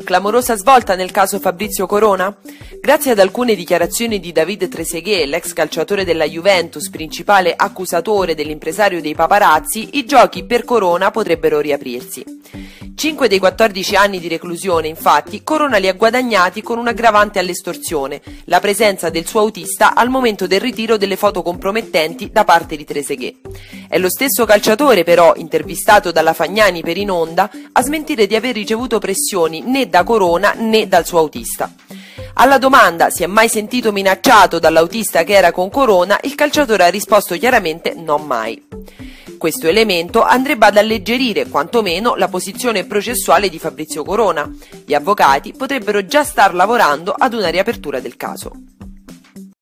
clamorosa svolta nel caso Fabrizio Corona? Grazie ad alcune dichiarazioni di David Trezeguet, l'ex calciatore della Juventus, principale accusatore dell'impresario dei paparazzi, i giochi per Corona potrebbero riaprirsi. 5 dei 14 anni di reclusione, infatti, Corona li ha guadagnati con un'aggravante all'estorsione, la presenza del suo autista al momento del ritiro delle foto compromettenti da parte di Trezeguet. È lo stesso calciatore, però, intervistato dalla Fagnani per In Onda, a smentire di aver ricevuto pressioni né da Corona né dal suo autista. Alla domanda si è mai sentito minacciato dall'autista che era con Corona, il calciatore ha risposto chiaramente no mai. Questo elemento andrebbe ad alleggerire quantomeno la posizione processuale di Fabrizio Corona. Gli avvocati potrebbero già star lavorando ad una riapertura del caso.